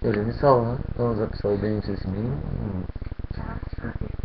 Elini salla. Ne olacak? Say benim sesim değil mi?